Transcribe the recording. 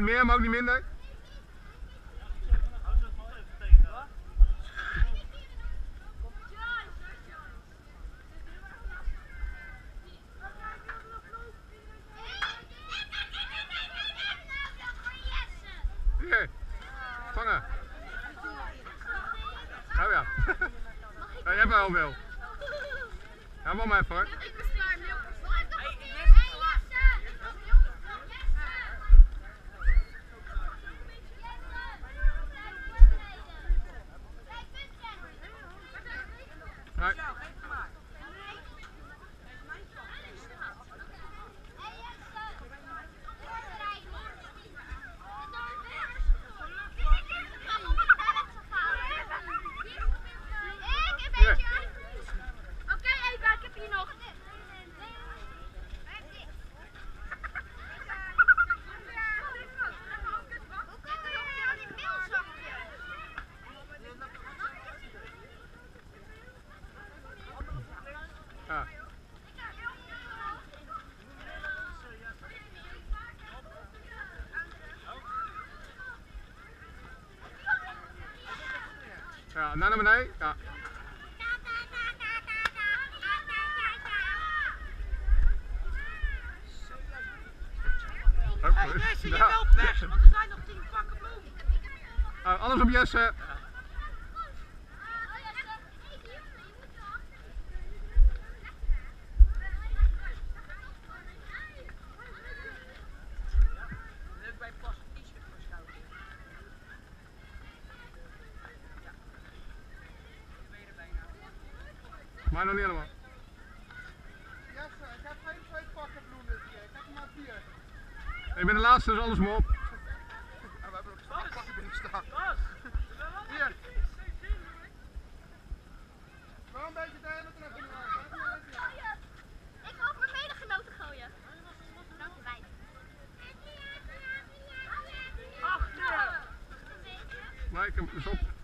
meer, maar ook niet minder. Hier, vangen. Oh ja. Ja, jij hebt wel veel. Ja, wacht maar even hoor. Nee. Oké, Eva, ik heb hier nog. Ja. Ja, naar beneden. Ja. Hey, Jesse, je loopt weg, want er zijn nog 10 pakken bloemen. Alles op Jesse. Leuk bij pas een t-shirt voor schouder. Ben je er bijna? Maar nog niet helemaal. Jesse, ik heb geen 2 pakken bloemen dit keer. Ik heb er maar 4. Ik ben de laatste, dus alles maar op. En we hebben ook 8 pakken binnen staan. Hier. Wel een beetje diameter even naar. Ik ga ook mijn medegenoten gooien. Dank je bij. Nee, ik heb hem dus op.